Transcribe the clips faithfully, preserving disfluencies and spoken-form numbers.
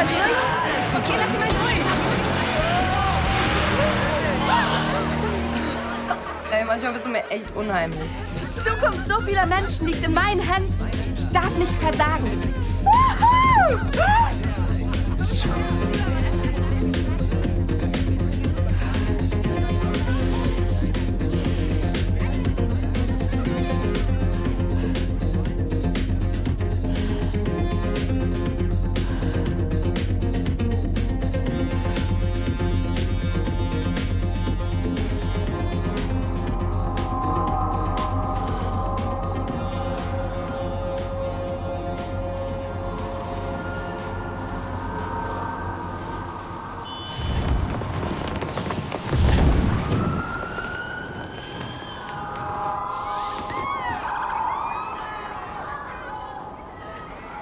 mal durch? Okay, lass ihn mal durch. Ey, manchmal bist du mir echt unheimlich. Die Zukunft so vieler Menschen liegt in meinen Händen. Ich darf nicht versagen. Woohoo!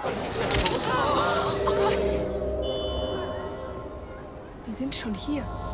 Sie sind schon hier.